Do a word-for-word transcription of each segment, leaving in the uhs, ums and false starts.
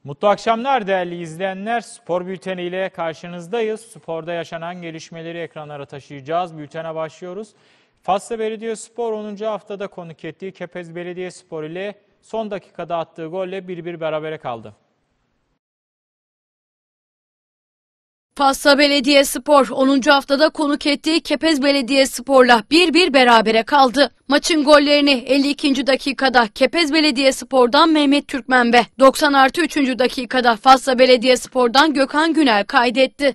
Mutlu akşamlar değerli izleyenler. Spor bülteni ile karşınızdayız. Sporda yaşanan gelişmeleri ekranlara taşıyacağız. Bültene başlıyoruz. Fatsa Belediyespor onuncu haftada konuk ettiği Kepez Belediyespor ile son dakikada attığı golle bir bir berabere kaldı. Fatsa Belediyespor onuncu haftada konuk ettiği Kepez Belediyespor'la bir bir berabere kaldı. Maçın gollerini elli ikinci dakikada Kepez Belediyespor'dan Mehmet Türkmen ve doksan artı üçüncü dakikada Fatsa Belediyespor'dan Gökhan Günel kaydetti.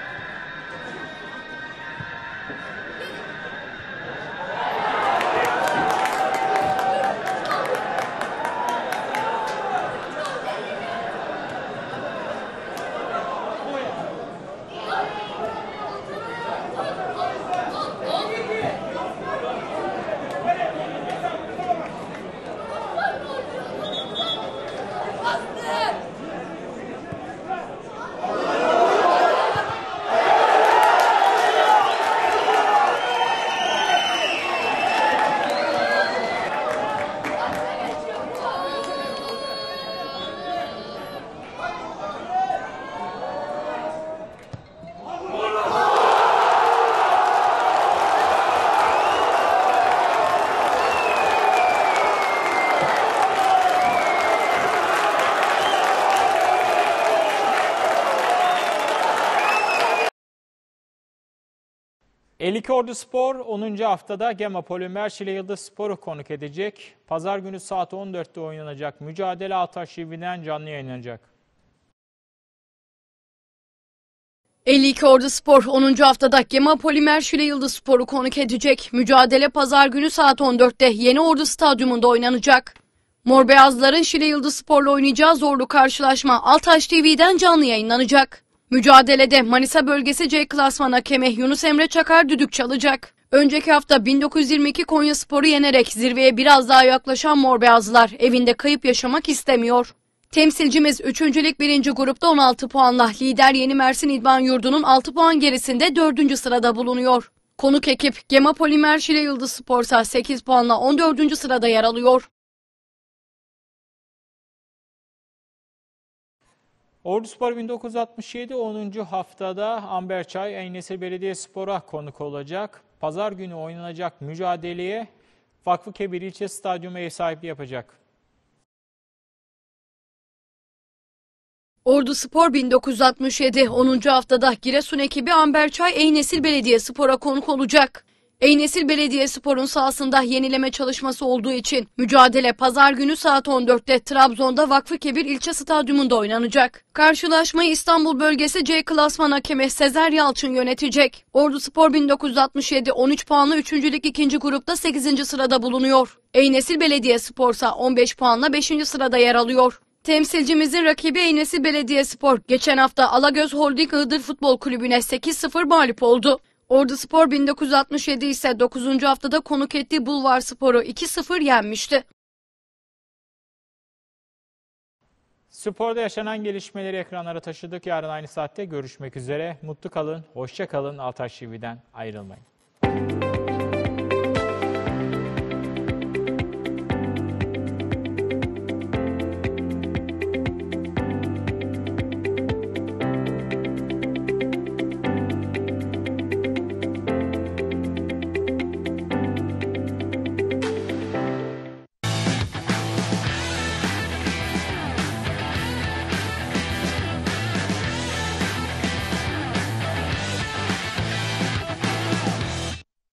Elikorduspor onuncu haftada Gema Polimer Şile Yıldızspor'u konuk edecek. Pazar günü saat on dörtte oynanacak mücadele Altaş T V'den canlı yayınlanacak. elli iki Orduspor onuncu haftada Gema Polimer Şile Yıldızspor'u konuk edecek. Mücadele pazar günü saat on dörtte Yeni Ordu Stadyumunda oynanacak. Mor Beyazların Şile Yıldızspor'la oynayacağı zorlu karşılaşma Altaş T V'den canlı yayınlanacak. Mücadelede Manisa Bölgesi C Klasman hakemi Yunus Emre Çakar düdük çalacak. Önceki hafta bin dokuz yüz yirmi iki Konyaspor'u yenerek zirveye biraz daha yaklaşan Mor Beyazlılar evinde kayıp yaşamak istemiyor. Temsilcimiz üçüncülük birinci grupta on altı puanla lider Yeni Mersin İdman Yurdu'nun altı puan gerisinde dördüncü sırada bulunuyor. Konuk ekip Gema Polimer Şile Yıldızspor ise sekiz puanla on dördüncü sırada yer alıyor. Orduspor bin dokuz yüz altmış yedi onuncu haftada Amberçay Eynesil Belediyespor'a konuk olacak. Pazar günü oynanacak mücadeleye Vakfıkebir İlçe Stadyumu ev sahipliği yapacak. Orduspor bin dokuz yüz altmış yedi onuncu haftada Giresun ekibi Amberçay Eynesil Belediyespor'a konuk olacak. Eynesil Belediyespor'un sahasında yenileme çalışması olduğu için mücadele pazar günü saat on dörtte Trabzon'da Vakfıkebir İlçe Stadyumunda oynanacak. Karşılaşmayı İstanbul Bölgesi C Klasman hakemi Sezer Yalçın yönetecek. Orduspor bin dokuz yüz altmış yedi on üç puanla üçüncülük ikinci grupta sekizinci sırada bulunuyor. Eynesil Belediyespor ise on beş puanla beşinci sırada yer alıyor. Temsilcimizin rakibi Eynesil Belediyespor geçen hafta Alagöz Holding Iğdır Futbol Kulübü'ne sekiz sıfır mağlup oldu. Orduspor bin dokuz yüz altmış yedi ise dokuzuncu haftada konuk ettiği Bulvarspor'u iki sıfır yenmişti. Sporda yaşanan gelişmeleri ekranlara taşıdık. Yarın aynı saatte görüşmek üzere. Mutlu kalın, hoşça kalın. Altaş T V'den ayrılmayın.